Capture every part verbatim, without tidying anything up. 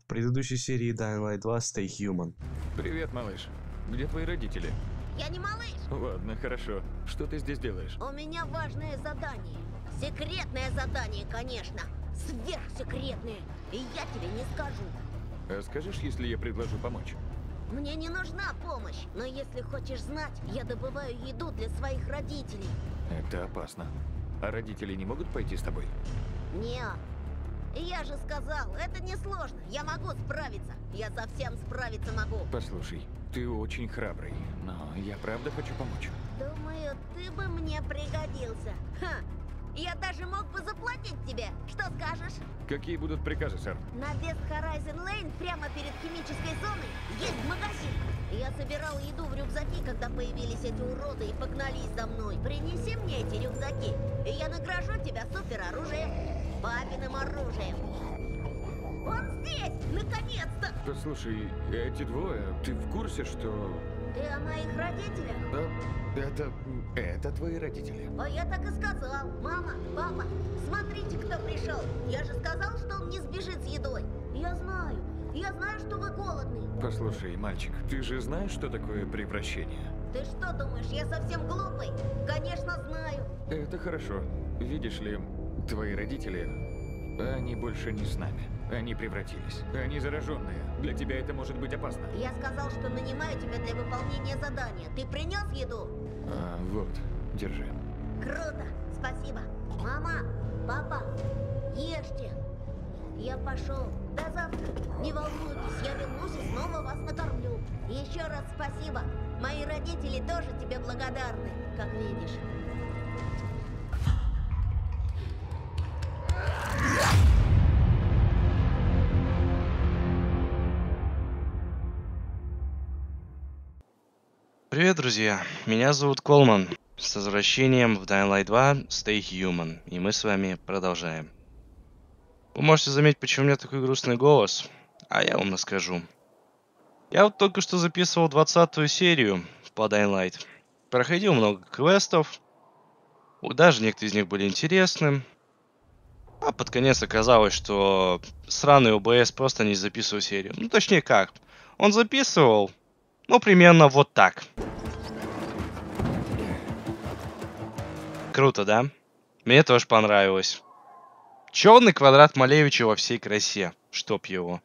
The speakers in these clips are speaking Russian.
В предыдущей серии Dying Light два Stay Human. Привет, малыш. Где твои родители? Я не малыш. Ладно, хорошо. Что ты здесь делаешь? У меня важное задание. Секретное задание, конечно. Сверхсекретное. И я тебе не скажу. А скажешь, если я предложу помочь? Мне не нужна помощь. Но если хочешь знать, я добываю еду для своих родителей. Это опасно. А родители не могут пойти с тобой? Не. Я же сказал, это несложно. Я могу справиться. Я совсем справиться могу. Послушай, ты очень храбрый, но я правда хочу помочь. Думаю, ты бы мне пригодился. Ха! Я даже мог бы заплатить тебе. Что скажешь? Какие будут приказы, сэр? На West Horizon Lane, прямо перед химической зоной, есть магазин. Я собирал еду в рюкзаки, когда появились эти уроды и погнались за мной. Принеси мне эти рюкзаки, и я награжу тебя супероружием. Папиным оружием. Он здесь! Наконец-то! Послушай, эти двое, ты в курсе, что... Ты о моих родителях? А, это... это твои родители? А я так и сказал. Мама, папа, смотрите, кто пришел. Я же сказал, что он не сбежит с едой. Я знаю. Я знаю, что вы голодный. Послушай, мальчик, ты же знаешь, что такое превращение? Ты что думаешь, я совсем глупый? Конечно, знаю. Это хорошо. Видишь ли, твои родители, они больше не с нами. Они превратились. Они зараженные. Для тебя это может быть опасно. Я сказал, что нанимаю тебя для выполнения задания. Ты принес еду? А, вот, держи. Круто, спасибо. Мама, папа, ешьте. Я пошел. До завтра. Не волнуйтесь, я вернусь и снова вас накормлю. Еще раз спасибо. Мои родители тоже тебе благодарны, как видишь. Привет, друзья! Меня зовут Колман. С возвращением в Dying Light два Stay Human. И мы с вами продолжаем. Вы можете заметить, почему у меня такой грустный голос. А я вам расскажу. Я вот только что записывал двадцатую серию по Dying Light. Проходил много квестов. Даже некоторые из них были интересны. А под конец оказалось, что сраный о бэ эс просто не записывал серию. Ну, точнее как. Он записывал, ну, примерно вот так. Круто, да? Мне тоже понравилось. Черный квадрат Малевича во всей красе. Чтоб его.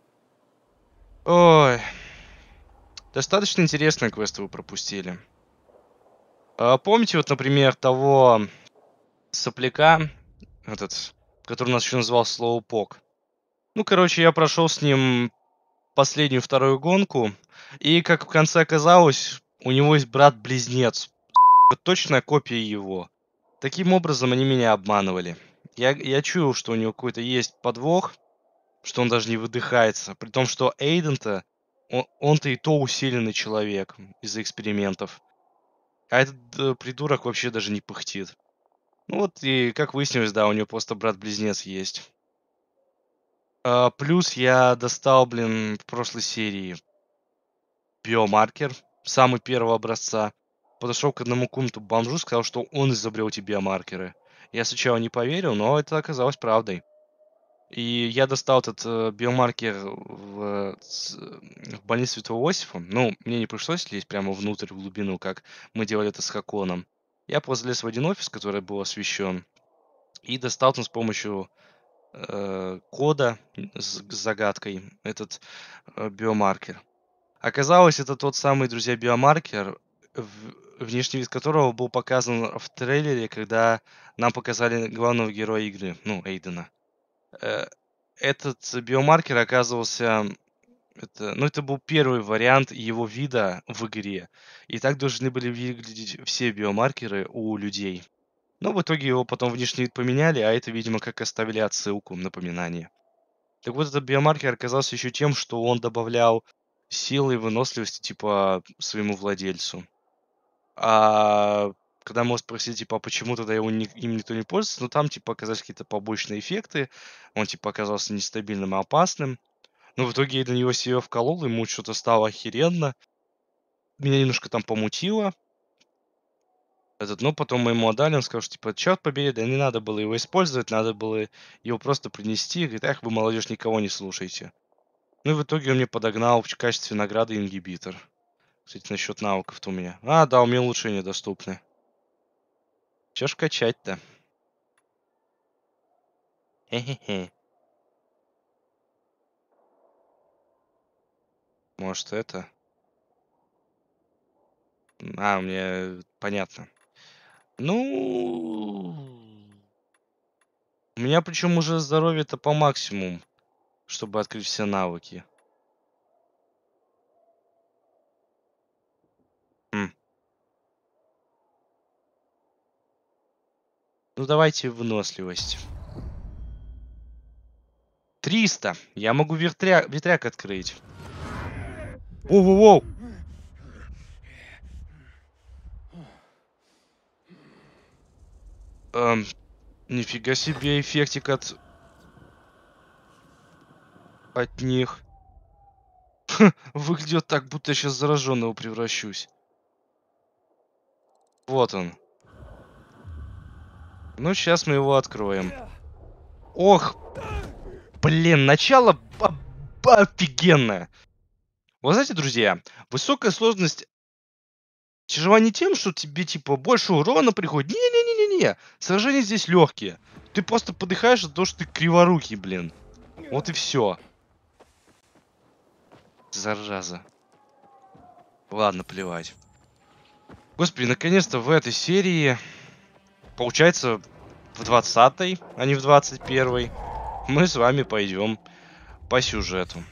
Ой. Достаточно интересные квесты вы пропустили. А, помните, вот, например, того сопляка, этот, который у нас еще называл Слоупок? Ну, короче, я прошел с ним последнюю вторую гонку. И, как в конце оказалось, у него есть брат-близнец. Точная копия его. Таким образом, они меня обманывали. Я, я чуял, что у него какой-то есть подвох, что он даже не выдыхается. При том, что Эйден-то, он, он-то и то усиленный человек из-за экспериментов. А этот э, придурок вообще даже не пыхтит. Ну вот, и как выяснилось, да, у него просто брат-близнец есть. А, плюс я достал, блин, в прошлой серии биомаркер, самый первого образца. Подошел к одному какому-то бомжу, сказал, что он изобрел эти биомаркеры. Я сначала не поверил, но это оказалось правдой. И я достал этот э, биомаркер в, с- в больнице Святого Иосифа. Ну, мне не пришлось лезть прямо внутрь, в глубину, как мы делали это с Хаконом. Я просто залез в один офис, который был освещен, и достал там с помощью э, кода с с загадкой этот э, биомаркер. Оказалось, это тот самый, друзья, биомаркер, в- внешний вид которого был показан в трейлере, когда нам показали главного героя игры, ну, Эйдена. Э, Этот биомаркер оказывался, это, ну, это был первый вариант его вида в игре. И так должны были выглядеть все биомаркеры у людей. Но в итоге его потом внешний вид поменяли, а это, видимо, как оставили отсылку, напоминание. Так вот, этот биомаркер оказался еще тем, что он добавлял силы и выносливости, типа, своему владельцу. А когда мы спросили, типа, а почему тогда его ни- им никто не пользуется, ну там, типа, оказались какие-то побочные эффекты, он, типа, оказался нестабильным и опасным. Но в итоге я для него себе вколол, ему что-то стало охеренно. Меня немножко там помутило. Этот, но потом мы ему отдали, он сказал, что, типа, черт побери, да не надо было его использовать, надо было его просто принести. Говорит, эх, вы, молодежь, никого не слушаете. Ну и в итоге он мне подогнал в качестве награды ингибитор. Кстати, насчет навыков-то у меня. А, да, у меня улучшения доступны. Чё ж качать-то? Хе-хе-хе. Может, это? А, у меня понятно. Ну, у меня причем уже здоровье-то по максимуму, чтобы открыть все навыки. Хм. Ну, давайте выносливость. триста. Я могу ветряк, ветряк открыть. Воу-воу-воу. Эм, нифига себе эффектик от... от них. Выглядит так, будто я сейчас зараженного превращусь. Вот он. Ну, сейчас мы его откроем. Ох! Блин, начало об- офигенное. Вы знаете, друзья, высокая сложность тяжела не тем, что тебе, типа, больше урона приходит. Не-не-не-не-не. Сражения здесь легкие. Ты просто подыхаешь от того, что ты криворукий, блин. Вот и все. Зараза. Ладно, плевать. Господи, наконец-то в этой серии, получается, в двадцатой, а не в двадцать первой, мы с вами пойдем по сюжету.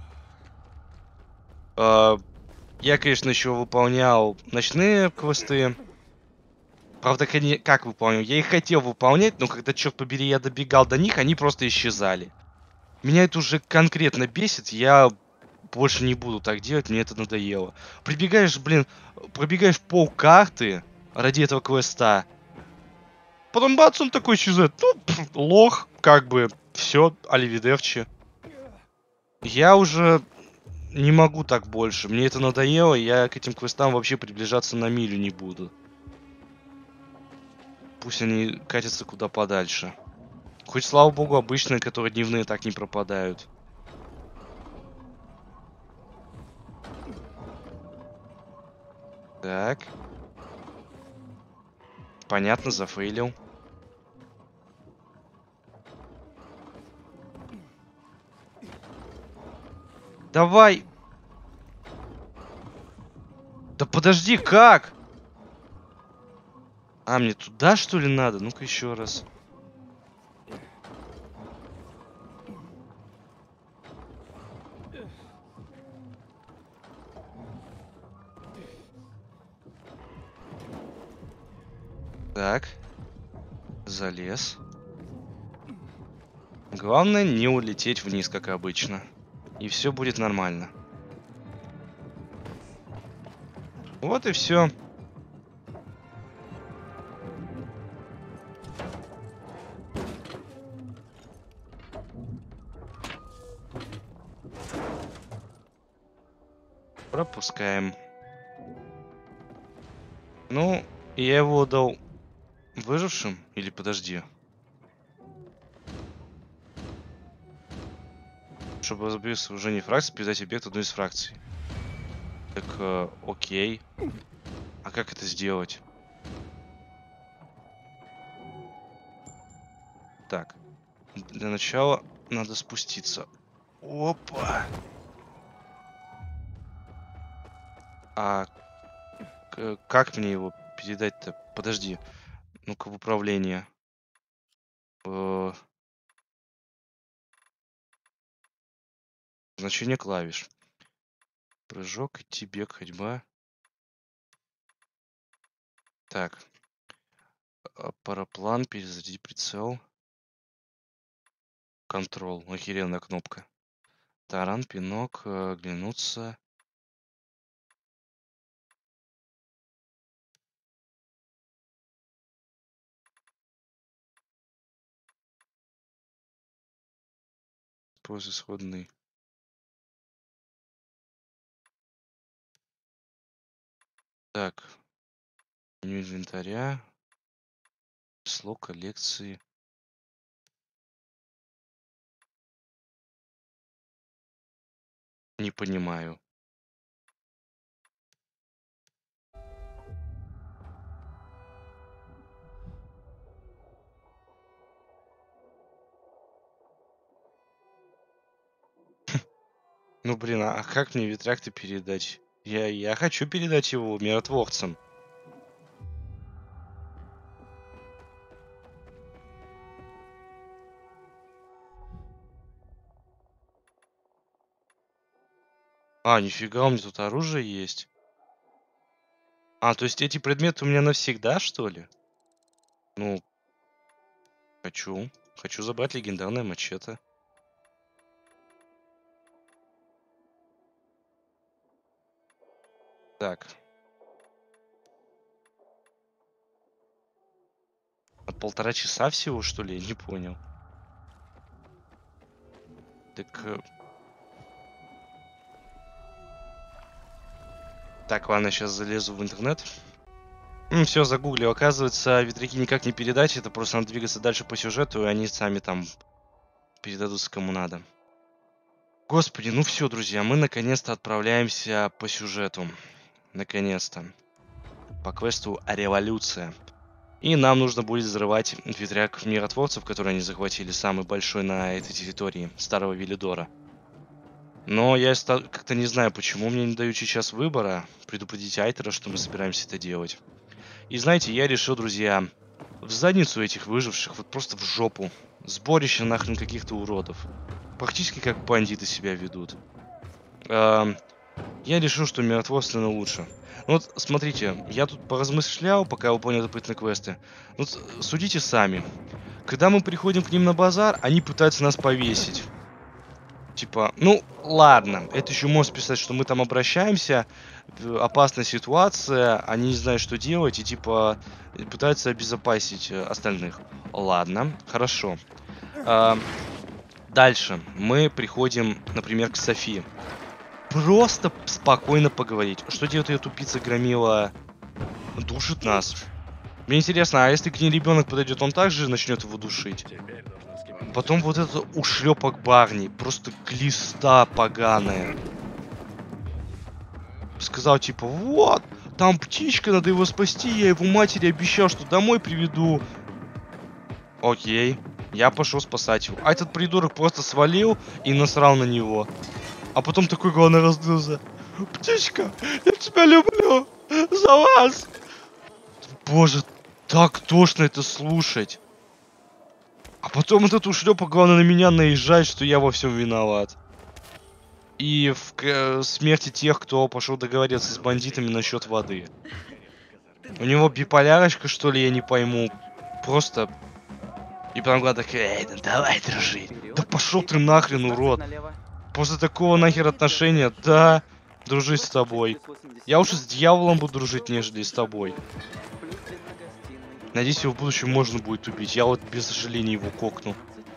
А, Я, конечно, еще выполнял ночные квесты. Правда, коне- как выполнял? Я их хотел выполнять, но когда, черт побери, я добегал до них, они просто исчезали. Меня это уже конкретно бесит, я больше не буду так делать, мне это надоело. Прибегаешь, блин, пробегаешь полкарты ради этого квеста. Потом бац, он такой исчезает. Ну, пф, лох, как бы, все, аливидерчи. Я уже не могу так больше, мне это надоело, я к этим квестам вообще приближаться на милю не буду. Пусть они катятся куда подальше. Хоть, слава богу, обычные, которые дневные, так не пропадают. Так. Понятно, зафейлил. Давай! Да подожди, как? А, мне туда, что ли, надо? Ну-ка еще раз. Так. Залез. Главное не улететь вниз, как обычно. И все будет нормально. Вот и все. Пропускаем. Ну, я его дал выжившим? Или подожди? Чтобы разбиться уже не фракции, передать объект одной из фракций. Так, э, окей. А как это сделать? Так. Для начала надо спуститься. Опа! А к- как мне его передать-то? Подожди. Ну-ка, в управление. Э, Значение клавиш. Прыжок, идти, бег, ходьба. Так. А, Параплан, перезарядить прицел. Контрол. Охеренная кнопка. Таран, пинок, э, оглянуться. Используй сходный. Так. Меню инвентаря. Число коллекции. Не понимаю. Ну, блин, а как мне ветряк-то передать? Я, я хочу передать его миротворцам. А, нифига, у меня тут оружие есть. А, то есть эти предметы у меня навсегда, что ли? Ну, хочу. Хочу забрать легендарное мачете. Так. От полтора часа всего, что ли? Я не понял. Так... э, Так, ладно, сейчас залезу в интернет. Все, загуглил. Оказывается, ветряки никак не передать. Это просто надо двигаться дальше по сюжету, и они сами там передадутся кому надо. Господи, ну все, друзья, мы наконец-то отправляемся по сюжету. Наконец-то. По квесту «Революция». И нам нужно будет взрывать ветряк миротворцев, который они захватили, самый большой на этой территории, Старого Велидора. Но я ста- как-то не знаю, почему мне не дают сейчас выбора предупредить Айтера, что мы собираемся это делать. И знаете, я решил, друзья, в задницу этих выживших, вот просто в жопу. Сборище нахрен каких-то уродов. Практически как бандиты себя ведут. Эм, я решил, что миротворственно лучше. Ну вот, смотрите, я тут поразмышлял, пока выполнял дополнительные квесты. Вот, судите сами. Когда мы приходим к ним на базар, они пытаются нас повесить. Типа, ну, ладно, это еще можно списать, что мы там обращаемся, в- опасная ситуация, они не знают, что делать, и типа пытаются обезопасить э, остальных. Ладно, хорошо. А, дальше мы приходим, например, к Софии. Просто спокойно поговорить. Что делает ее тупица Громила? Душит нас. Мне интересно, а если к ней ребенок подойдет, он также начнет его душить? Потом вот это ушлепок Барни. Просто глиста поганая. Сказал типа, вот, там птичка, надо его спасти. Я его матери обещал, что домой приведу. Окей. Я пошел спасать его. А этот придурок просто свалил и насрал на него. А потом такой главный раздулся. Птичка, я тебя люблю. За вас. Боже, так тошно это слушать. А потом этот ушлепок, главное, на меня наезжает, что я во всем виноват. И в к- смерти тех, кто пошел договориться с бандитами насчет воды. У него биполярочка, что ли, я не пойму. Просто... И потом главное такая, эй, ну давай дружить. Да пошел ты нахрен, урод. После такого нахер отношения, да, дружить с тобой. Я лучше с дьяволом буду дружить, нежели с тобой. Надеюсь, его в будущем можно будет убить. Я вот без сожаления его кокну.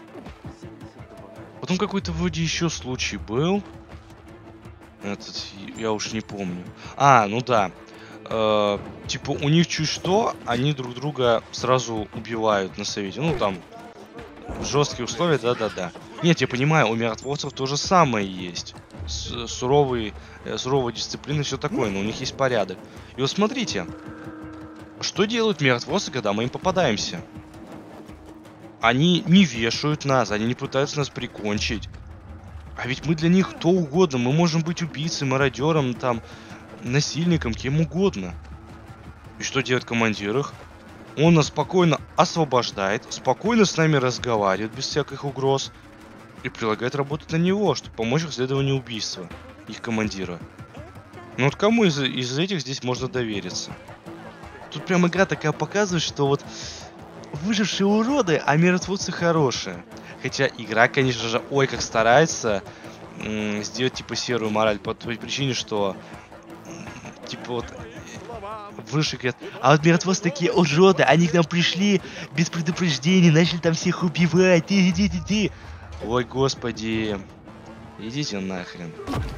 Потом какой-то вроде еще случай был. Этот, я уж не помню. А, ну да. Э, типа у них чуть что, они друг друга сразу убивают на совете. Ну там, жесткие условия, да-да-да. Нет, я понимаю, у миротворцев то же самое есть. С, суровый, э, суровая дисциплина и все такое, но у них есть порядок. И вот смотрите. Что делают миротворцы, когда мы им попадаемся? Они не вешают нас, они не пытаются нас прикончить. А ведь мы для них кто угодно. Мы можем быть убийцей, мародером, там, насильником, кем угодно. И что делает командир их? Он нас спокойно освобождает, спокойно с нами разговаривает без всяких угроз. И предлагает работать на него, чтобы помочь в расследовании убийства их командира. Ну вот кому из, из этих здесь можно довериться? Тут прям игра такая показывает, что вот выжившие уроды, а миротворцы хорошие. Хотя игра, конечно же, ой, как старается м- сделать типа серую мораль по той причине, что м, типа вот выше говорят, а вот миротворцы такие уроды, они к нам пришли без предупреждения, начали там всех убивать, ты, ты, ты, ты. Ой, господи, идите нахрен.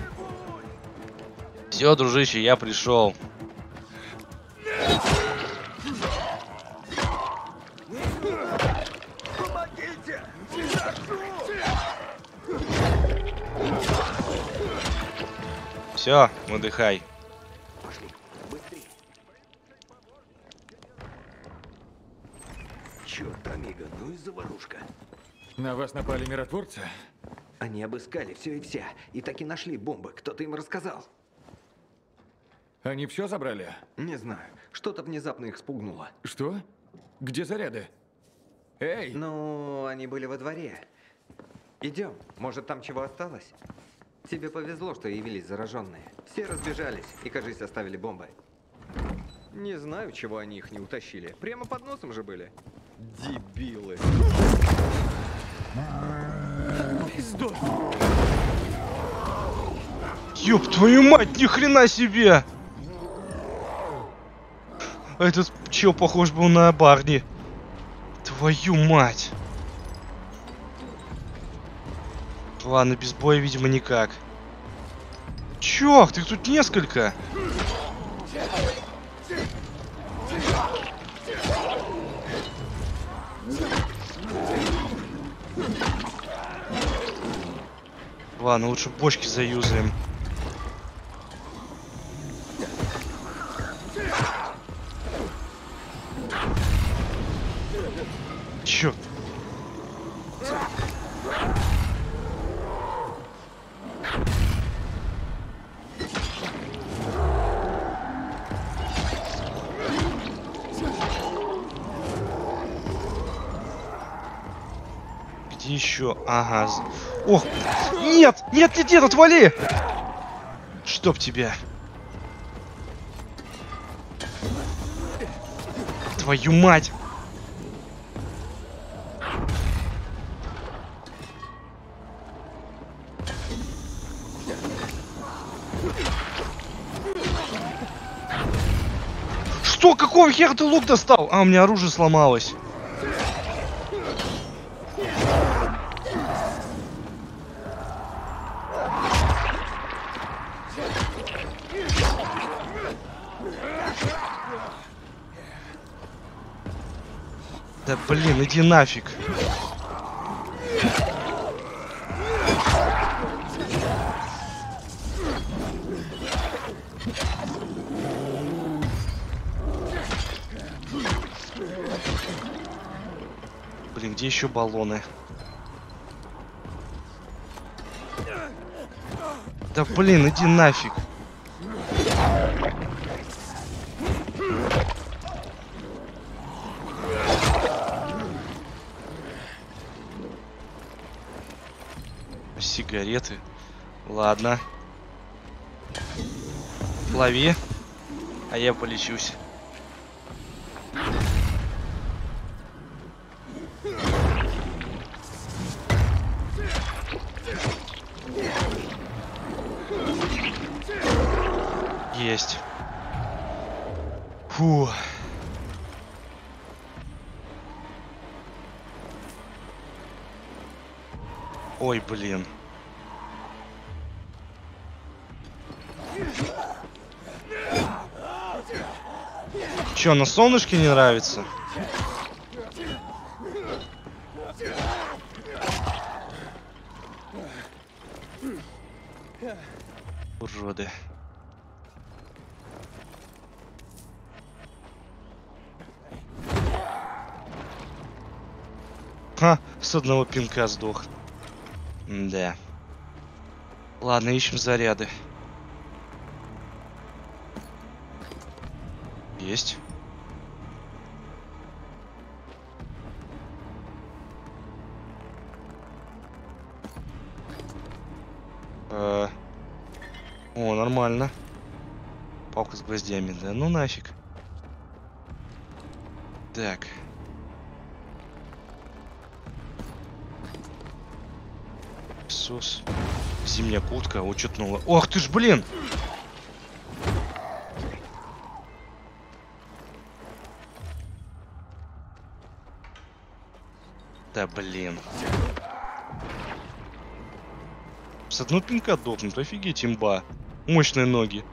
Все, дружище, я пришел. Все, выдыхай. Пошли, быстрее. Черт, Амиго, ну и заварушка. На вас напали миротворцы? Они обыскали все и вся, и так и нашли бомбы. Кто-то им рассказал. Они все забрали? Не знаю, что-то внезапно их спугнуло. Что? Где заряды? Эй! Ну, они были во дворе. Идем, может там чего осталось? Тебе повезло, что явились зараженные. Все разбежались и, кажись, оставили бомбы. Не знаю, чего они их не утащили. Прямо под носом же были. Дебилы. Пиздос! Ёб твою мать, ни хрена себе! А этот чел похож был на Барни. Твою мать! Ладно, без боя, видимо, никак. Чёрт, их тут несколько! Ладно, лучше бочки заюзаем. Чёрт. Где еще? Ага. Ох! Нет! Нет, нет, нет, отвали! Чтоб тебя. Твою мать! Что? Какого хера ты лук достал? А, у меня оружие сломалось. Да блин, иди нафиг. Блин, где еще баллоны? Да блин, иди нафиг. Сигареты. Ладно. Лови. А я полечусь. Есть. Фу. Ой, блин. Чё, на солнышке не нравится? Уроды. Ха, с одного пинка сдох. Да. Ладно, ищем заряды. Есть. Э -э О, нормально. Палка с гвоздями, да ну нафиг. Так. Сос. Зимняя куртка учетнула. Ох ты ж, блин! Да блин. С одного пинка дохнут, офигеть, имба. Мощные ноги.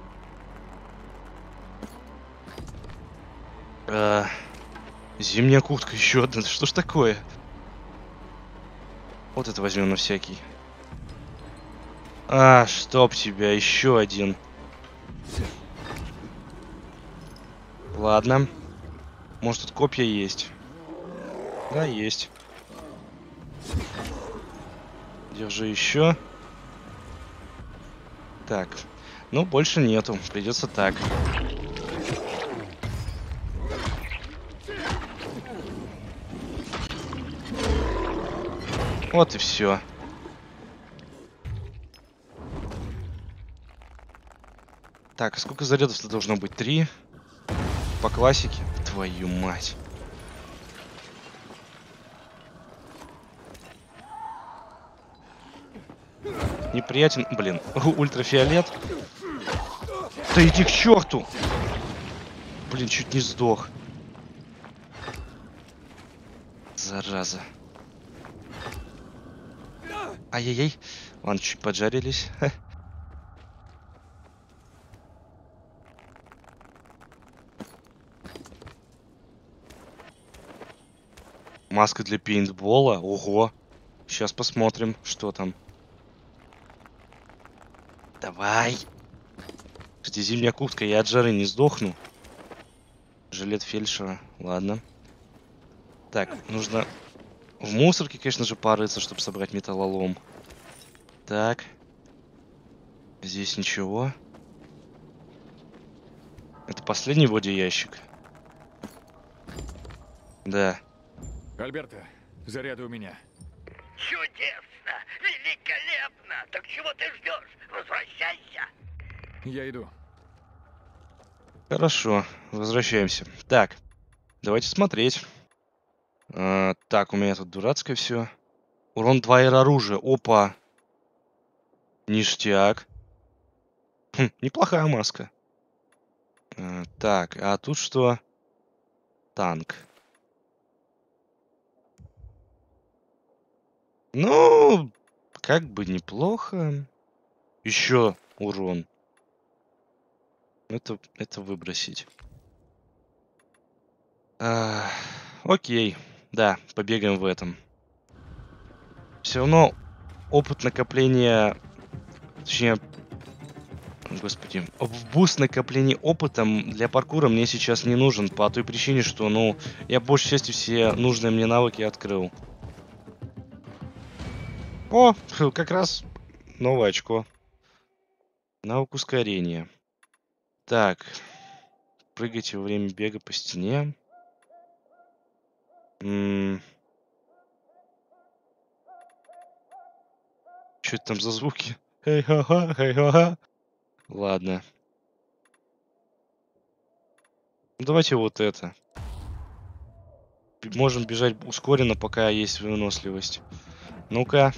А, зимняя куртка еще одна. Что ж такое? Вот это возьмем на всякий. А, чтоб тебя, еще один. Ладно. Может, тут копья есть? Да, есть. Держи еще. Так. Ну, больше нету. Придется так. Вот и все. Так, а сколько зарядов-то должно быть? Три? По классике? Твою мать. Неприятен. Блин, ультрафиолет. Да иди к черту! Блин, чуть не сдох. Зараза. Ай-яй-яй. Ладно, чуть поджарились. Маска для пейнтбола. Ого. Сейчас посмотрим, что там. Давай. Кстати, зимняя куртка, я от жары не сдохну. Жилет фельдшера. Ладно. Так, нужно в мусорке, конечно же, порыться, чтобы собрать металлолом. Так. Здесь ничего. Это последний вроде ящик. Да. Альберто, заряды у меня. Чудесно! Великолепно! Так чего ты ждешь? Возвращайся! Я иду. Хорошо, возвращаемся. Так, давайте смотреть. А, так, у меня тут дурацкое все. Урон два аэрооружия. Опа. Ништяк. Хм, неплохая маска. А, так, а тут что? Танк. Ну, как бы неплохо. Еще урон. Это, это выбросить. А, окей. Да, побегаем в этом. Все равно опыт накопления... Точнее... Господи. Буст накопления опытом для паркура мне сейчас не нужен. По той причине, что, ну, я большей частью все нужные мне навыки открыл. О, как раз новое очко. Навык ускорения. Так. Прыгайте во время бега по стене. М-м. Что это там за звуки? Хей-ха-ха, хей-ха-ха. Ладно. Ну, давайте вот это. Б- Можем бежать ускоренно, пока есть выносливость. Ну-ка.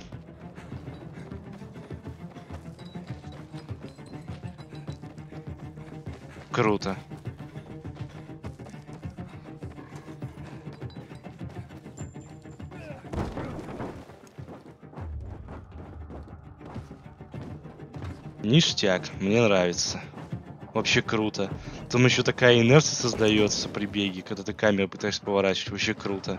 Круто. Ништяк, мне нравится. Вообще круто. Там еще такая инерция создается при беге, когда ты камеру пытаешься поворачивать. Вообще круто.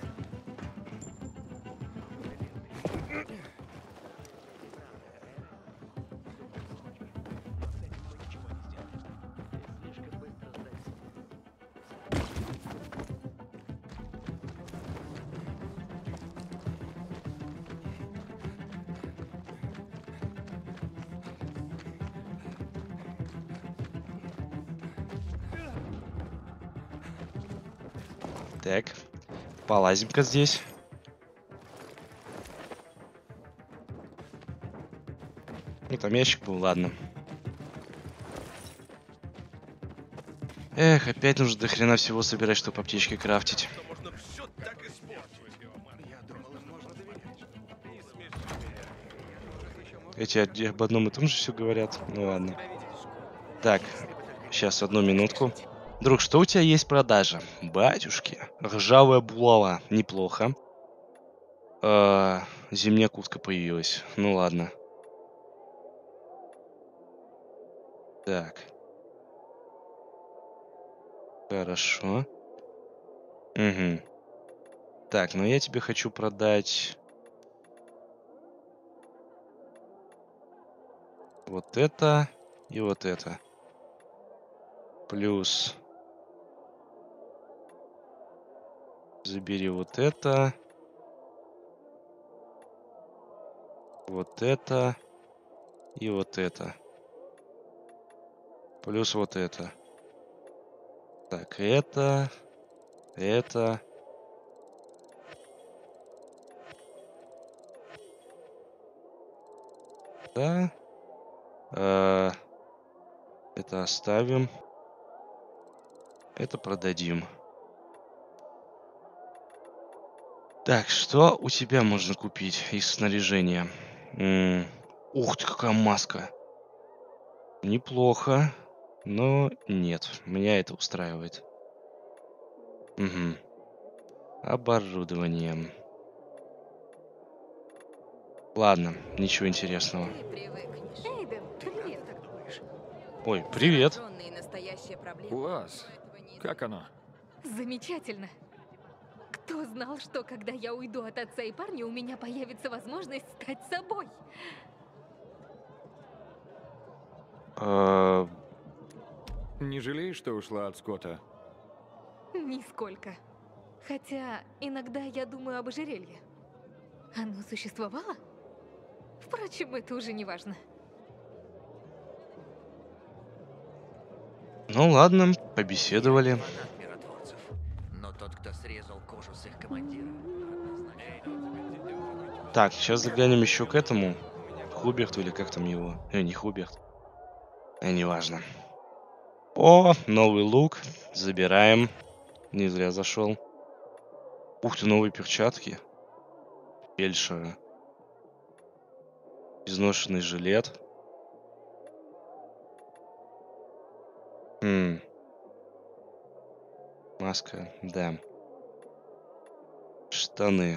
Так, полазим-ка здесь. Ну, там ящик был, ладно. Эх, опять нужно до хрена всего собирать, чтобы аптечки крафтить. Эти од- об одном и том же все говорят. Ну ладно. Так, сейчас одну минутку. Друг, что у тебя есть в продаже? Батюшки. Ржавая булава. Неплохо. А, зимняя куртка появилась. Ну ладно. Так. Хорошо. Угу. Так, ну я тебе хочу продать... Вот это и вот это. Плюс. Забери вот это. Вот это. И вот это. Плюс вот это. Так, это. Это. Да. Э, это оставим. Это продадим. Так, что у тебя можно купить из снаряжения? М, Ух ты, какая маска. Неплохо. Но нет, меня это устраивает. Угу. Оборудование. Ладно, ничего интересного. Ты привыкнешь. Эйден, привет. Ой, привет. Зараженные настоящая проблема. Уаз, как оно? Замечательно. Кто знал, что когда я уйду от отца и парня, у меня появится возможность стать собой? Э, Не жалеешь, что ушла от Скотта? Нисколько. Хотя иногда я думаю об ожерелье. Оно существовало? Впрочем, это уже не важно. Ну ладно, побеседовали. Фанат миротворцев. Но тот, кто срезал кожу с их командира. Так, сейчас заглянем еще к этому. Хуберту или как там его? Э, не Хуберт. Э, неважно. О, новый лук. Забираем. Не зря зашел. Ух ты, новые перчатки. Фельдшера. Изношенный жилет. Хм. Маска, да. Штаны.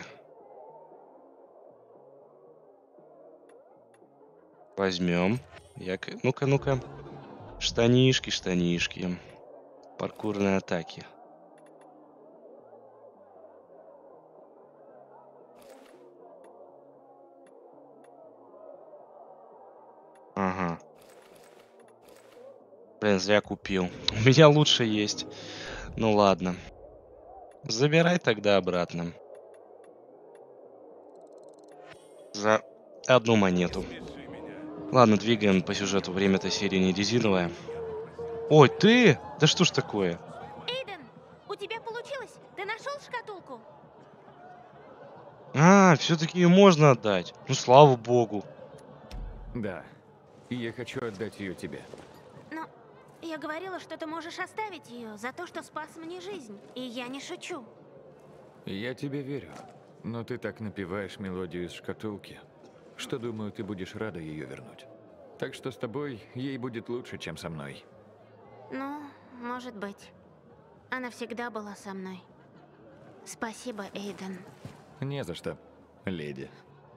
Возьмем. Я... Ну-ка, ну-ка. Штанишки, штанишки. Паркурные атаки. Ага. Блин, зря купил. У меня лучше есть. Ну ладно. Забирай тогда обратно. За одну монету. Ладно, двигаем по сюжету. Время этой серии не резиновое. Ой, ты? Да что ж такое? Эйден, у тебя получилось? Ты нашел шкатулку? А, все-таки ее можно отдать. Ну, слава богу. Да. И я хочу отдать ее тебе. Но я говорила, что ты можешь оставить ее за то, что спас мне жизнь. И я не шучу. Я тебе верю. Но ты так напеваешь мелодию из шкатулки, что, думаю, ты будешь рада ее вернуть. Так что с тобой ей будет лучше, чем со мной. Ну, может быть. Она всегда была со мной. Спасибо, Эйден. Не за что, леди.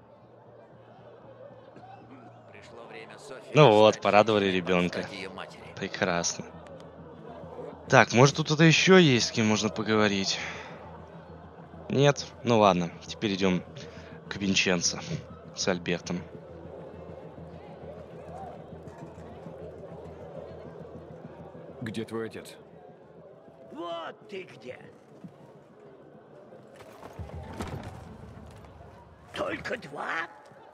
Пришло время Софии Ну вот, стать порадовали женщиной, ребенка. стать ее матери. Прекрасно. Так, может тут кто-то еще есть, с кем можно поговорить? Нет? Ну ладно, теперь идем к Винченцо с Альбертом. Где твой отец? Вот ты где. Только два?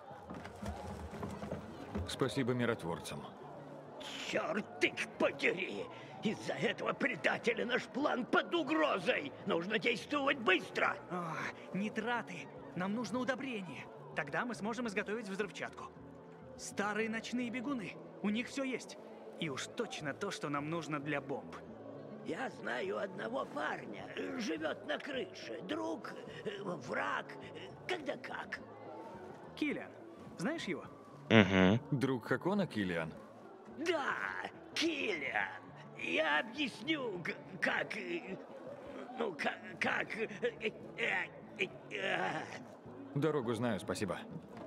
Спасибо миротворцам. Черт их подери! Из-за этого предателя наш план под угрозой. Нужно действовать быстро. О, нитраты. Нам нужно удобрение. Тогда мы сможем изготовить взрывчатку. Старые ночные бегуны. У них все есть. И уж точно то, что нам нужно для бомб. Я знаю одного парня. э, Живет на крыше. Друг, э, враг, э, когда как. Киллиан, знаешь его? Угу. Друг Хакона, Киллиан? Да, Киллиан. Я объясню, г- как... э, Ну, как... как э, э, э, э, Дорогу знаю, спасибо.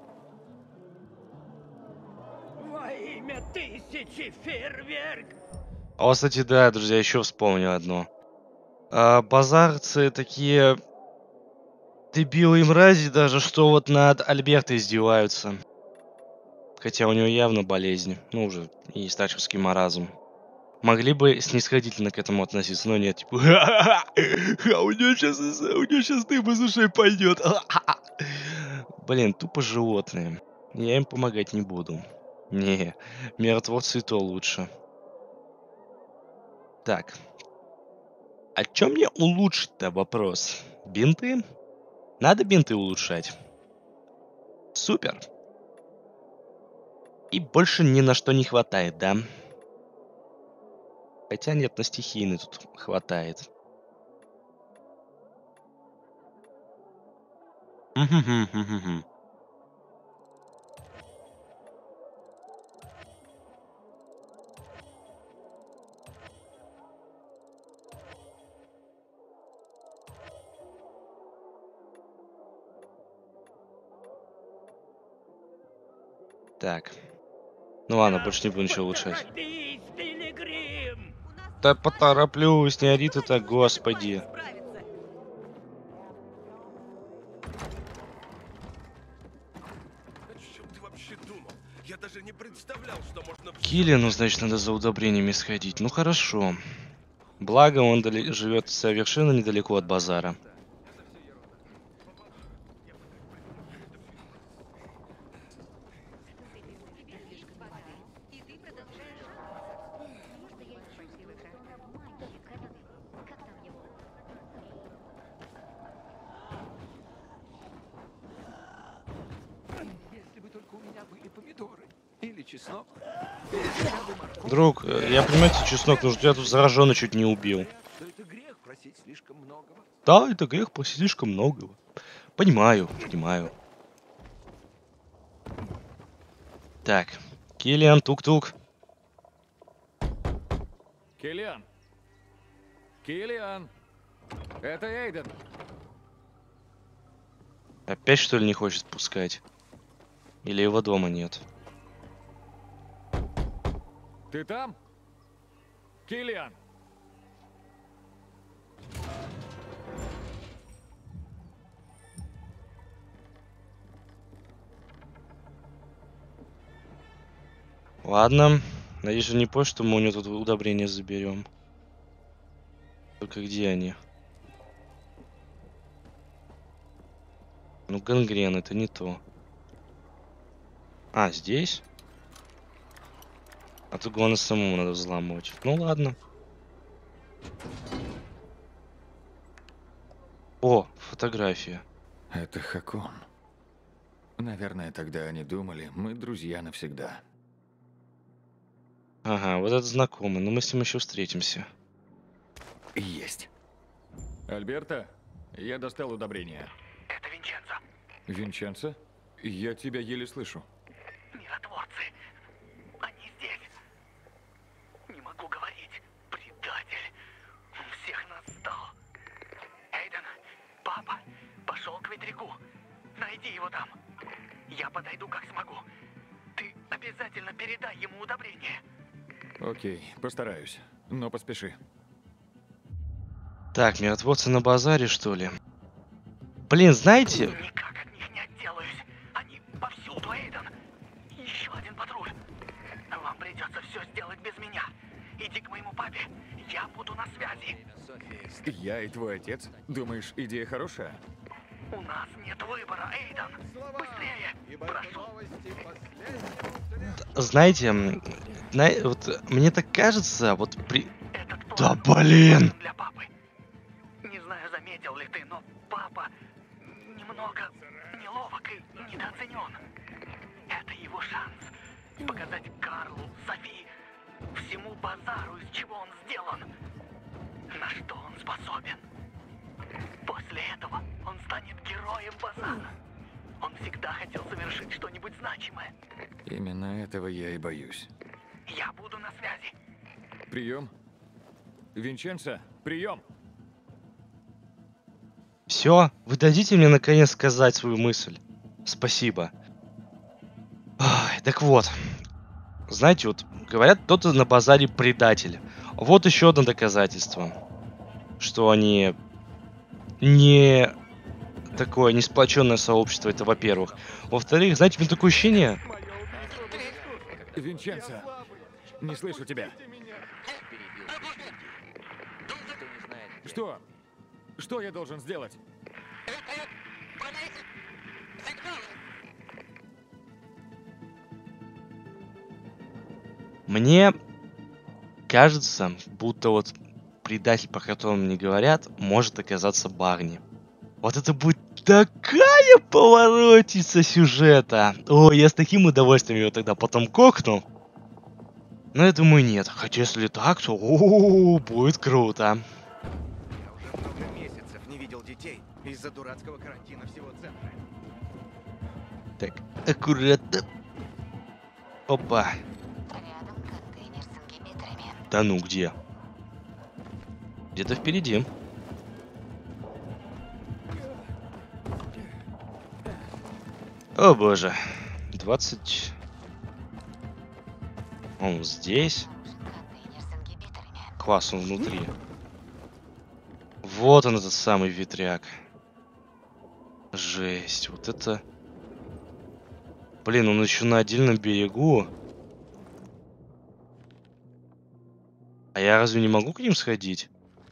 Во имя тысячи фейерверк! А вот, кстати, да, друзья, еще вспомнил одно. А, базарцы такие дебилы и мрази даже, что вот над Альбертой издеваются. Хотя у него явно болезнь. Ну, уже и старческий маразм. Могли бы снисходительно к этому относиться, но нет, типа, а у него сейчас, у него сейчас дым из ушей пойдет. Блин, тупо животные. Я им помогать не буду. Не, миротворцы и то лучше. Так. А чё мне улучшить-то, вопрос? Бинты? Надо бинты улучшать. Супер. И больше ни на что не хватает, да? Хотя нет, на стихийный тут хватает. Так. Ну ладно, больше не буду ничего улучшать. Поторопись, Пилигрим! Да потороплюсь, не ори ты так, господи. Киллиану, значит, надо за удобрениями сходить. Ну хорошо. Благо, он дали- живет совершенно недалеко от базара. Если бы только у меня были помидоры или чеснок. Друг, э, я понимаю, тебе чеснок нужен, я тут зараженный чуть не убил. Да это грех просить слишком многого. Да, это грех просить слишком многого. Понимаю, понимаю. Так, Киллиан, тук-тук. Киллиан! Киллиан! Это Эйден! Опять что ли не хочет пускать? Или его дома нет? Ты там? Киллиан! Ладно. Надеюсь, что не позже, что мы у него тут удобрения заберем. Только где они? Ну, гангрен, это не то. А, здесь? А тут главное самому надо взламывать. Ну ладно. О, фотография. Это Хакон. Наверное, тогда они думали, мы друзья навсегда. Ага, вот этот знакомый, но мы с ним еще встретимся. Есть. Альберто, я достал удобрение. Это Винченцо. Винченцо? Я тебя еле слышу. Миротворцы. Они здесь. Не могу говорить. Предатель. Он всех нас сдал. Эйден, папа, пошел к ветряку. Найди его там. Я подойду как смогу. Ты обязательно передай ему удобрение. Окей, постараюсь. Но поспеши. Так, миротворцы на базаре, что ли? Блин, знаете... Никак от них не отделаюсь. Они повсюду, Эйден. Еще один патруль. Вам придется все сделать без меня. Иди к моему папе. Я буду на связи. Я и твой отец? Думаешь, идея хорошая? У нас нет выбора, Эйден. Быстрее. Прошу. Знаете, м, зна- вот мне так кажется, вот при... Этот Да план блин! для папы. Не знаю, заметил ли ты, но папа немного неловок и недооценен. Это его шанс показать Карлу, Софи, всему базару, из чего он сделан, на что он способен. После этого он станет героем базара. Он всегда хотел совершить что-нибудь значимое. Именно этого я и боюсь. Я буду на связи. Прием. Винченцо, прием. Все, вы дадите мне наконец сказать свою мысль? Спасибо. Ай, так вот, знаете, вот говорят, кто-то на базаре предатель. Вот еще одно доказательство, что они не такое не сплоченное сообщество, это во-первых. Во-вторых, знаете, мне такое ощущение, Винченцо, не слышу тебя. Что? Что я должен сделать? Мне кажется, будто вот предатель, по которому мне говорят, может оказаться Барни. Вот это будет такая поворотица сюжета. О, я с таким удовольствием его тогда потом кокну. Но я думаю, нет. Хотя если так, то о, будет круто. Я уже много месяцев не видел детей из-за дурацкого карантина всего центра. Так, аккуратно. Опа. Рядом контейнер с ингибиторами. Да ну, где? Где-то впереди. О боже. двадцать... Он здесь. Контейнер с ингибиторами. Класс, он внутри. Вот он, этот самый ветряк. Жесть, вот это... Блин, он еще на отдельном берегу. А я разве не могу к ним сходить?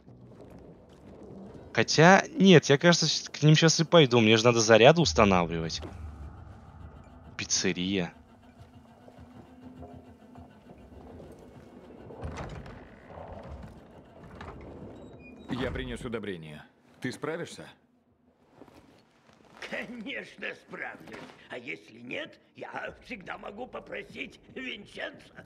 Хотя, нет, я, кажется, к ним сейчас и пойду. Мне же надо заряды устанавливать. Пиццерия. Я принес удобрение. Ты справишься? Конечно, справлюсь. А если нет, я всегда могу попросить Винченца.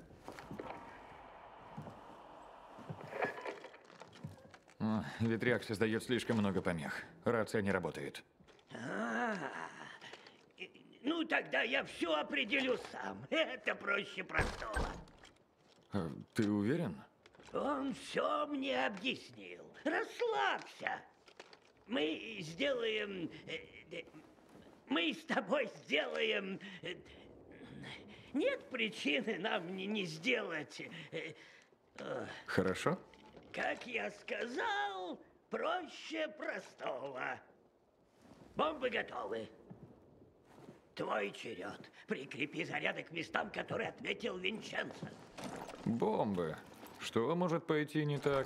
О, ветряк создает слишком много помех. Рация не работает. А, ну тогда я все определю сам. Это проще простого. А, ты уверен? Он все мне объяснил. Расслабься. Мы сделаем... э, э, Мы с тобой сделаем... э, Нет причины нам не, не сделать... э, э, Хорошо. Как я сказал, проще простого. Бомбы готовы. Твой черед. Прикрепи заряды к местам, которые отметил Винченцо. Бомбы. Что может пойти не так?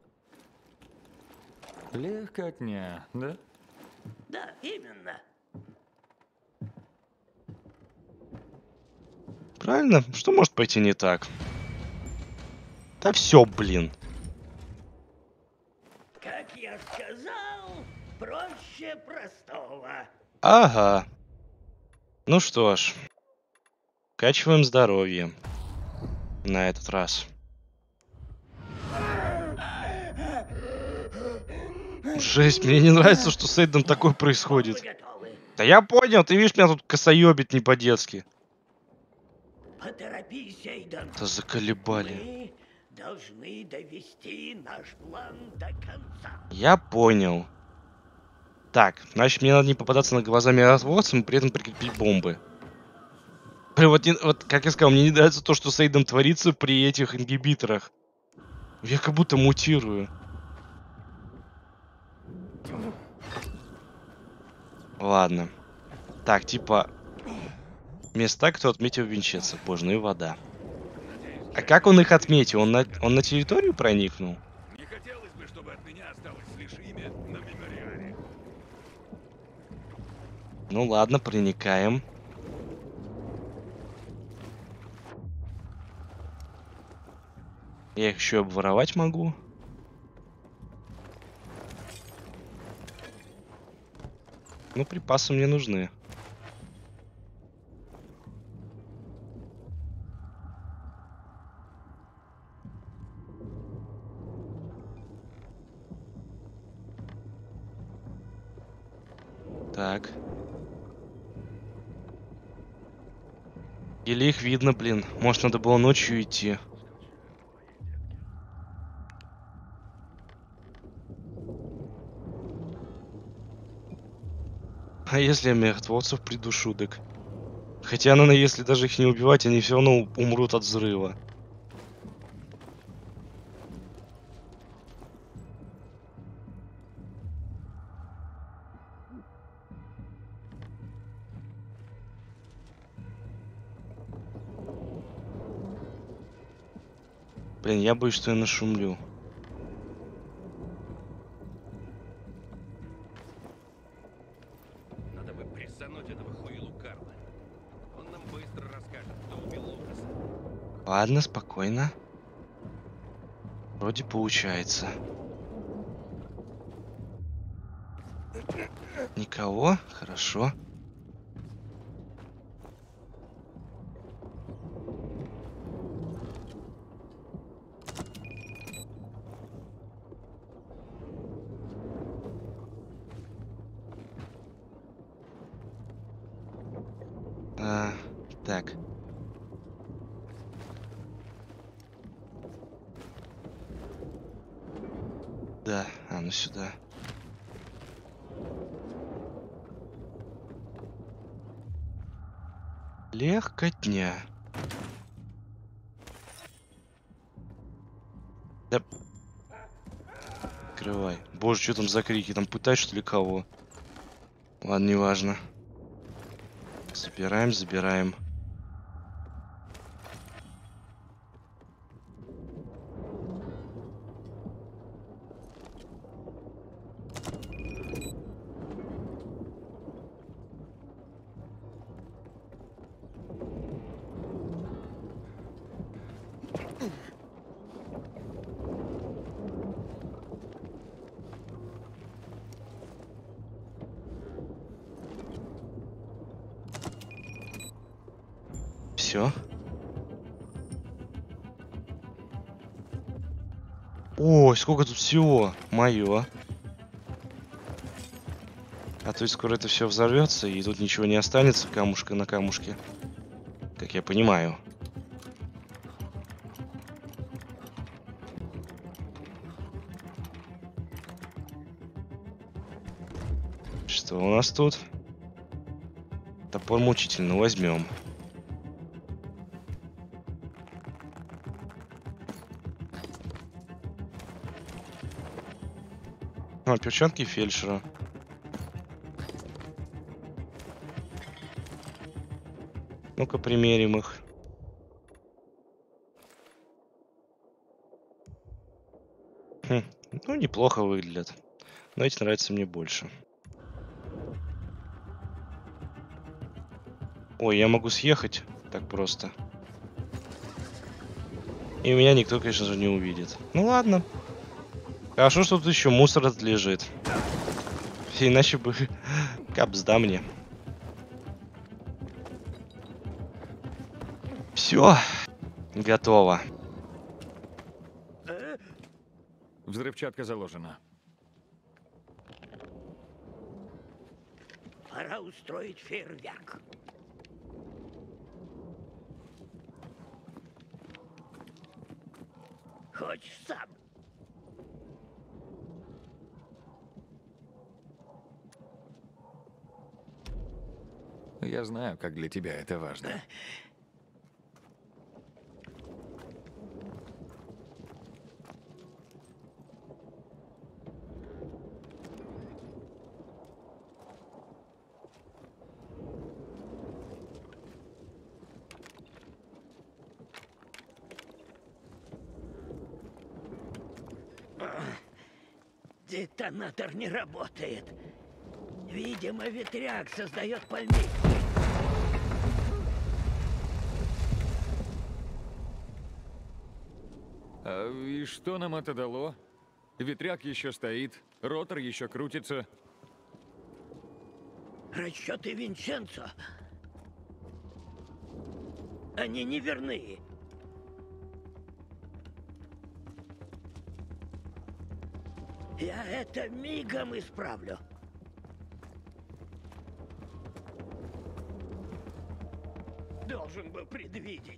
Легкотня, да? Да, именно. Правильно? Что может пойти не так? Да все, блин. Как я сказал, проще простого. Ага. Ну что ж. Качиваем здоровье. На этот раз. Жесть, мне не нравится, что с Эйдом такое происходит. Да я понял, ты видишь, меня тут косоебит не по-детски. Поторопись, Эйден. Да заколебали. Мы должны довести наш план до конца. Я понял. Так, значит, мне надо не попадаться на глаза миротворцам и при этом прикрепить бомбы. Блин, вот, не, вот, как я сказал, мне не нравится то, что с Эйдом творится при этих ингибиторах. Я как будто мутирую. Ладно. Так, типа... Места, кто отметил Винченцо. Боже, ну и вода. А как он их отметил? Он на, он на территорию проникнул? Не хотелось бы, чтобы от меня осталось лишь имя на мемориале. Ну ладно, проникаем. Я их еще обворовать могу. Ну, припасы мне нужны. Так. Или их видно, блин. Может, надо было ночью идти. А если я мертвецов придушу, так? Хотя, наверное, если даже их не убивать, они все равно умрут от взрыва. Блин, я боюсь, что я нашумлю. Надо бы прессануть этого хуилу Карла. Он нам быстро расскажет, кто убил Лукаса. Ладно, спокойно. Вроде получается. Никого? Хорошо. А, так. Да, а ну сюда. Легкотня. Да. Открывай. Боже, что там за крики? Там пытают, что ли, кого? Ладно, неважно. Забираем, забираем. Все. Ой, сколько тут всего. Мое. А то есть скоро это все взорвется, и тут ничего не останется, камушка на камушке. Как я понимаю. Что у нас тут? Топор мучительно возьмем. А, перчатки фельдшера. Ну-ка, примерим их. Хм, ну, неплохо выглядят. Но эти нравятся мне больше. Ой, я могу съехать так просто. И меня никто, конечно же, не увидит. Ну ладно. Хорошо, что тут еще мусор лежит. Иначе бы капсда мне. Все. Готово. Взрывчатка заложена. Пора устроить фейерверк. Хочешь сам? Я знаю, как для тебя это важно. Детонатор не работает. Видимо, ветряк создает пальник. А и что нам это дало? Ветряк еще стоит, ротор еще крутится. Расчеты Винченцо. Они неверны. Я это мигом исправлю. Должен был предвидеть.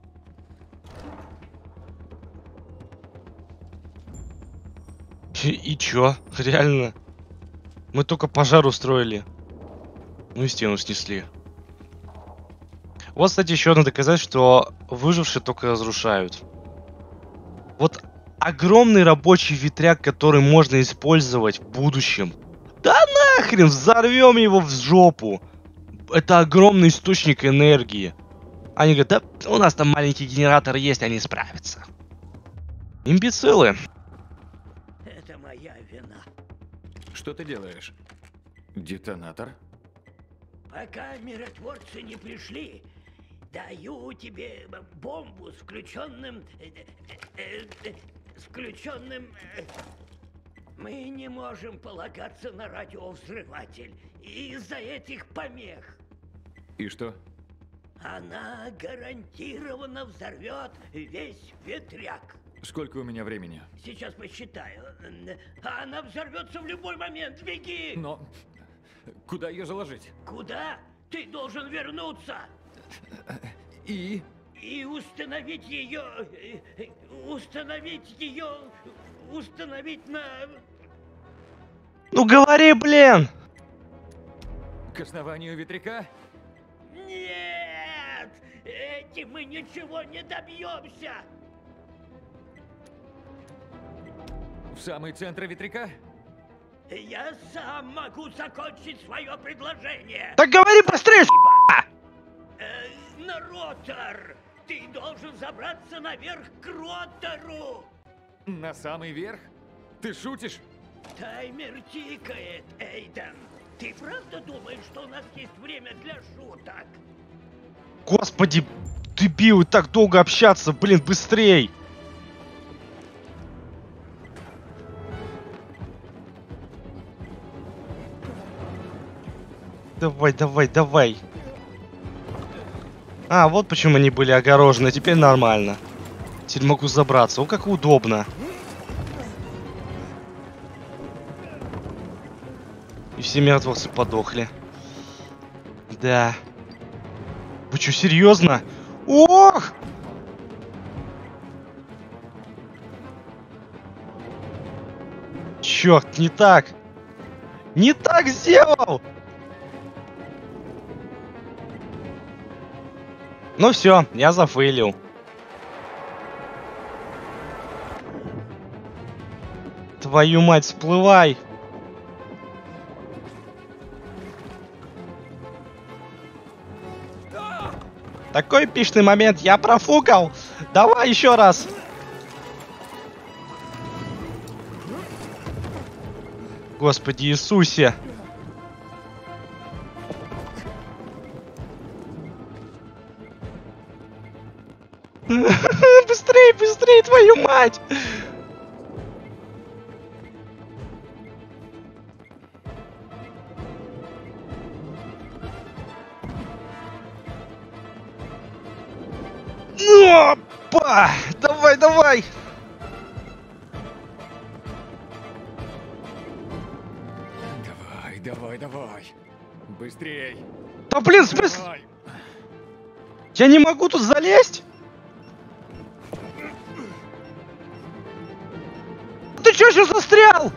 И, и чё? Реально? Мы только пожар устроили. Ну и стену снесли. Вот, кстати, еще одно доказать, что выжившие только разрушают. Вот огромный рабочий ветряк, который можно использовать в будущем. Да нахрен, взорвем его в жопу. Это огромный источник энергии. Они говорят, да у нас там маленький генератор есть, они справятся. Имбецилы. Это моя вина. Что ты делаешь? Детонатор? Пока миротворцы не пришли, даю тебе бомбу с включенным... э, э, э, с включенным... э. Мы не можем полагаться на радиовзрыватель из-за этих помех. И что? Она гарантированно взорвет весь ветряк. Сколько у меня времени? Сейчас посчитаю. Она взорвется в любой момент. Беги! Но куда ее заложить? Куда? Ты должен вернуться. И? И установить ее... Установить ее... Установить на... Ну говори, блин! К основанию ветряка? Нет! Этим мы ничего не добьемся! В самый центр ветряка? Я сам могу закончить свое предложение! Так говори быстрее, с***а! Э, на ротор! Ты должен забраться наверх к ротору! На самый верх? Ты шутишь? Таймер тикает, Эйден. Ты правда думаешь, что у нас есть время для шуток? Господи, дебилы, так долго общаться, блин, быстрей! Давай, давай, давай. А, вот почему они были огорожены, теперь нормально. Теперь могу забраться. О, как удобно. И все мертвцы подохли. Да. Вы что, серьезно? Ох! Черт, не так. Не так сделал! Ну все, я зафейлил. Твою мать, всплывай! Такой эпичный момент, я профукал! Давай еще раз! Господи Иисусе! Быстрей, быстрей, твою мать! Опа! Давай, давай! Давай, давай, давай. Быстрей. Да блин, в смысле? Я не могу тут залезть? Ты чё сейчас застрял?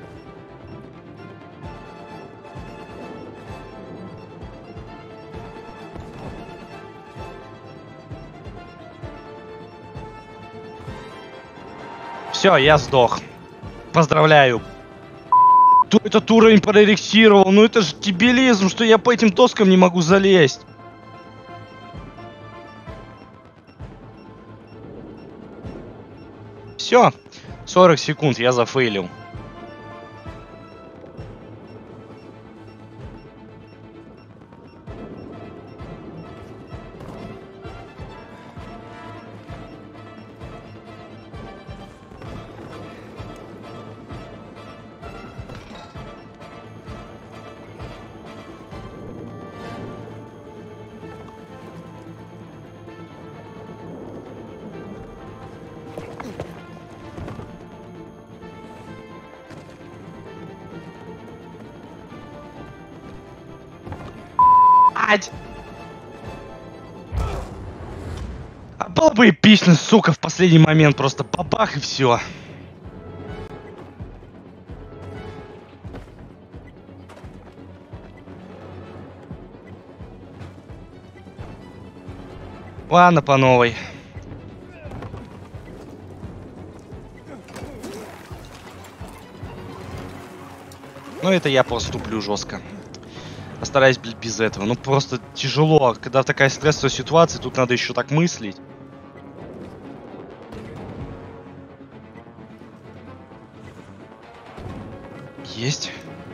Все, я сдох. Поздравляю. Кто этот уровень прорексировал? Ну это же дебилизм, что я по этим доскам не могу залезть. Все, сорок секунд, я зафейлил. А было бы эпично, сука, в последний момент просто бабах и все. Ладно, по новой. Ну это я просто туплю жестко. Постараюсь без этого. Ну просто тяжело, когда такая стрессовая ситуация, тут надо еще так мыслить. Есть.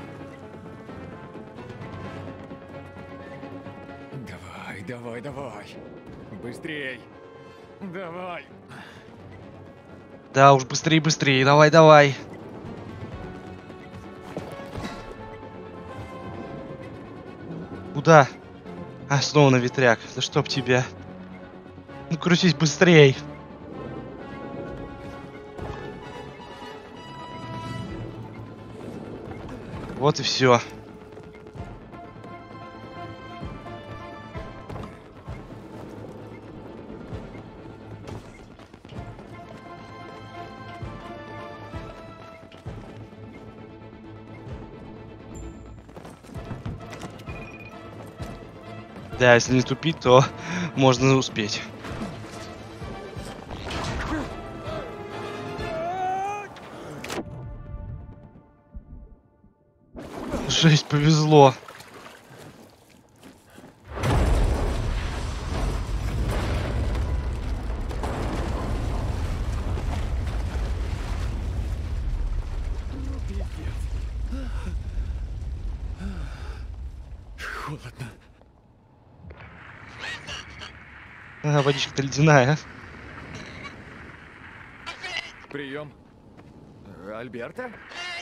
Давай, давай, давай. Быстрей. Давай. Да уж, быстрее, быстрее. Давай, давай. Куда? А, снова на ветряк. Да чтоб тебя. Ну, крутись быстрей. Вот и все. Да, если не тупить, то можно успеть. Жесть, повезло. Холодно. А, водичка-то ледяная. Прием. Альберта?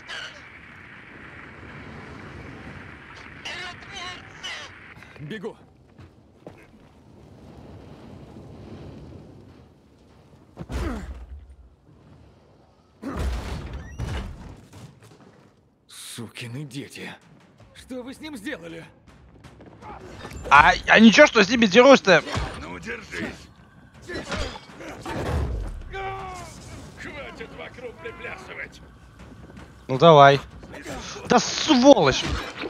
Бегу. Сукины дети. Что вы с ним сделали? А, а ничего, что с ними дерусь-то? Ну, держись. Хватит вокруг приплясывать. Ну давай. Да сволочь!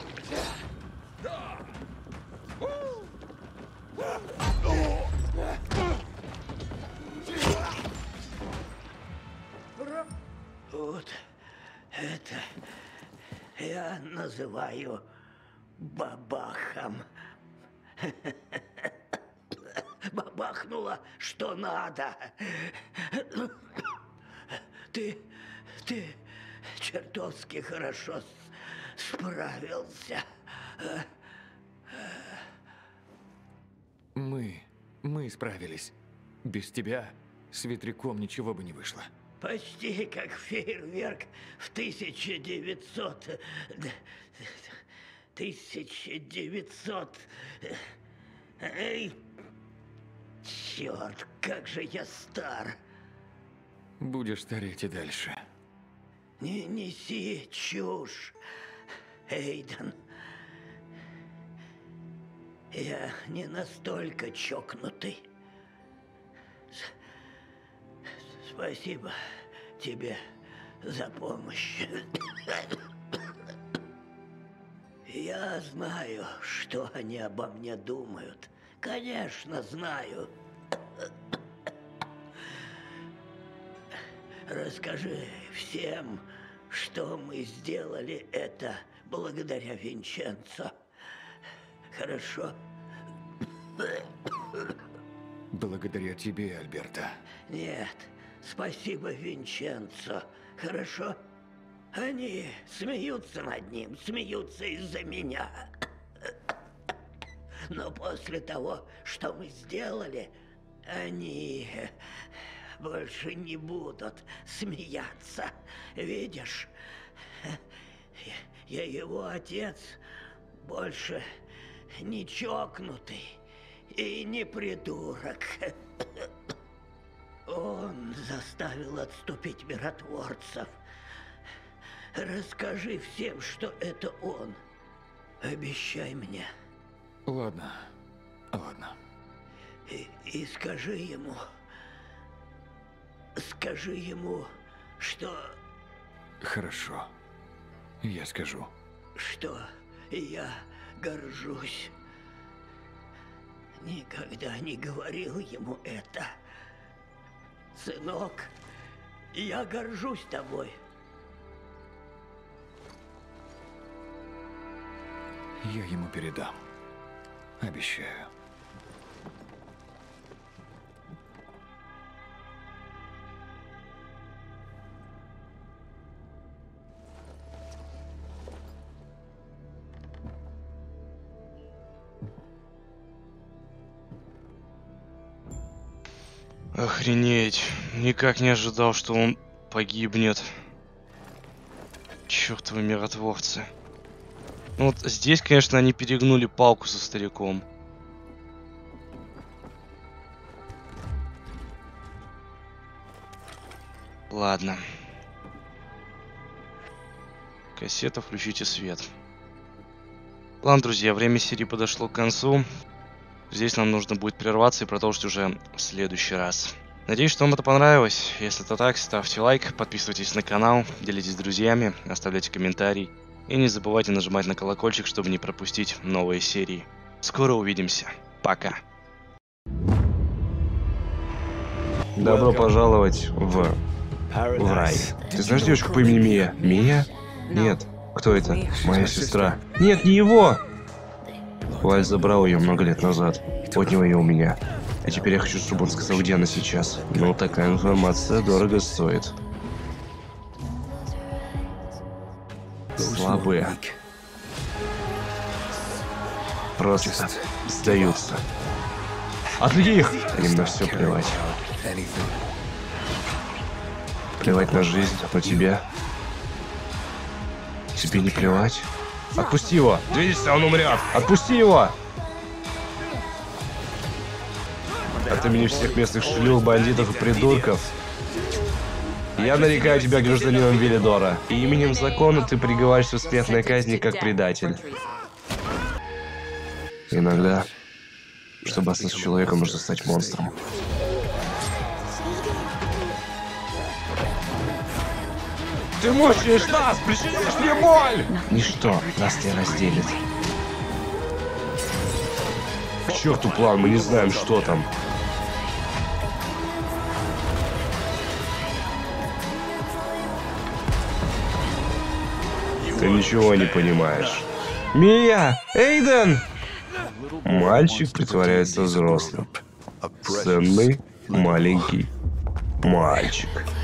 Вот это я называю бабахом. Бабахнуло, что надо. Ты, ты чертовски хорошо справился. Мы, мы справились. Без тебя с ветряком ничего бы не вышло. Почти как фейерверк в тысяча девятьсот... тысяча девятьсот... Эй, черт, как же я стар. Будешь стареть и дальше. Не неси чушь, Эйден. Я не настолько чокнутый. Спасибо тебе за помощь. Я знаю, что они обо мне думают. Конечно, знаю. Расскажи всем, что мы сделали это благодаря Винченцо. Хорошо? Благодаря тебе, Альберта. Нет, спасибо Винченцо. Хорошо? Они смеются над ним, смеются из-за меня. Но после того, что мы сделали, они больше не будут смеяться. Видишь, я его отец больше не чокнутый и не придурок. Он заставил отступить миротворцев. Расскажи всем, что это он. Обещай мне. Ладно, ладно. И, и скажи ему, скажи ему, что... Хорошо, я скажу. Что я горжусь. Никогда не говорил ему это. Сынок, я горжусь тобой. Я ему передам. Обещаю. Охренеть. Никак не ожидал, что он погибнет. Чёртовы миротворцы. Ну вот здесь, конечно, они перегнули палку со стариком. Ладно. Кассета, включите свет. Ладно, друзья, время серии подошло к концу. Здесь нам нужно будет прерваться и продолжить уже в следующий раз. Надеюсь, что вам это понравилось. Если это так, ставьте лайк, подписывайтесь на канал, делитесь с друзьями, оставляйте комментарий. И не забывайте нажимать на колокольчик, чтобы не пропустить новые серии. Скоро увидимся. Пока. Добро пожаловать в... в рай. Ты знаешь девушку по имени Мия? Мия? Нет. Кто это? Моя сестра. Нет, не его! Валь забрал ее много лет назад. Отнял ее у меня. И теперь я хочу, чтобы он сказал, где она сейчас. Ну, такая информация дорого стоит. Слабые. Просто сдаются. Отвлеки их! Им на все плевать. Плевать на жизнь, но тебе... Тебе не плевать? Отпусти его! Двигайся, он умрет! Отпусти его! От имени всех местных шлюх, бандитов и придурков я нарекаю тебя гражданином Велидора. И именем закона ты приговариваешься к смертной казни как предатель. Иногда, чтобы остаться человеком, нужно стать монстром. Ты мучаешь нас! Причиняешь мне боль! Ничто нас не разделит. К черту план, мы не знаем, что там. Ты ничего не понимаешь. Мия! Эйден! Мальчик притворяется взрослым. Ценный маленький мальчик.